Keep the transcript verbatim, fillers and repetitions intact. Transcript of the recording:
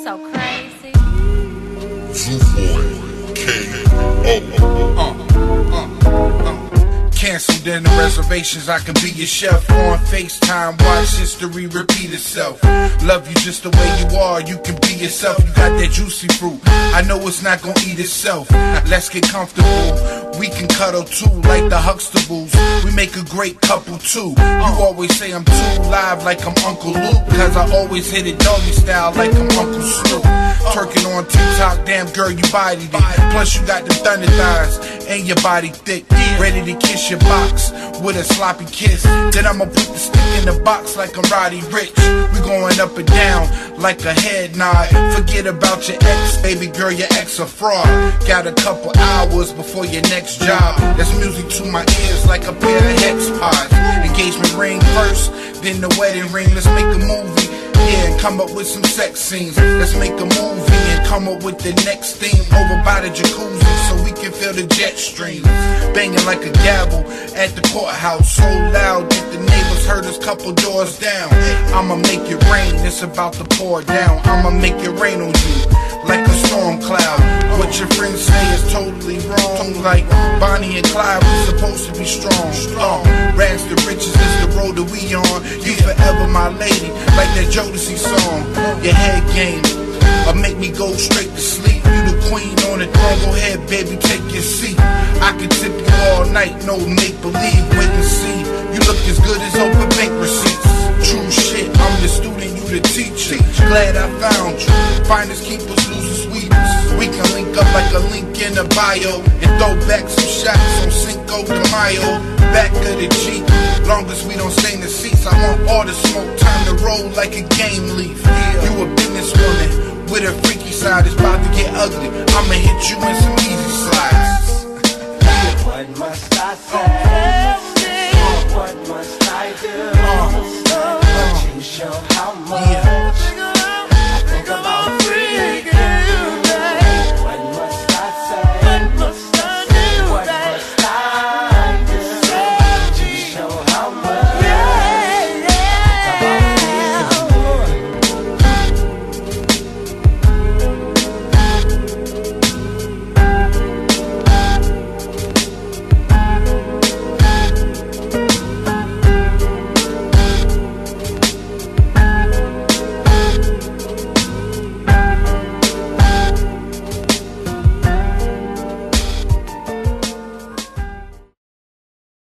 so crazy. Zooboy, K O. Uh, uh, uh. Canceled in the reservations, I can be your chef. On FaceTime, watch history repeat itself. Love you just the way you are, you can be yourself. You got that juicy fruit, I know it's not gonna eat itself. Let's get comfortable, we can cuddle too, like the Huxtables. We make a great couple too. You always say I'm too live, like I'm Uncle Luke, cause I always hit it doggy style, like I'm Uncle Snoop. Twerking on TikTok, damn girl, you bodied it. Plus you got them thunder thighs, and your body thick. Ready to kiss your box with a sloppy kiss. Then I'ma put the stick in the box like I'm Roddy Rich. We going up and down like a head nod. Forget about your ex, baby girl, your ex a fraud. Got a couple hours before your next job. That's music to my ears like a pair of hex pods. Engagement ring first, then the wedding ring. Let's make a movie, yeah, and come up with some sex scenes. Let's make a movie and come up with the next theme. Over by the jacuzzi so we can feel the jet stream. Banging like a gavel at the courthouse, so loud that the neighbors heard us couple doors down. I'ma make it rain, it's about to pour down. I'ma make it rain on you like a storm cloud. What your friends say is totally wrong, like Bonnie and Clyde, we supposed to be strong. uh, Rags to riches is the road that we on. You forever my lady, like that Jodeci song. Your head game, or make me go straight to sleep. You the queen on the throne, go ahead baby, take your seat. I can tip you all night, no make believe, wait and see. You look as good as open bank receipts. True shit, I'm the student, you the teacher. Glad I found you, finders keepers, losers sweepers. We can link up like a link in a bio and throw back some shots on Cinco de Mayo. Back of the Jeep, long as we don't stain the seats. I want all the smoke, time to roll like a game leaf. You a businesswoman with a freaky side, it's about to get ugly. I'ma hit you in some easy slides. What must I say?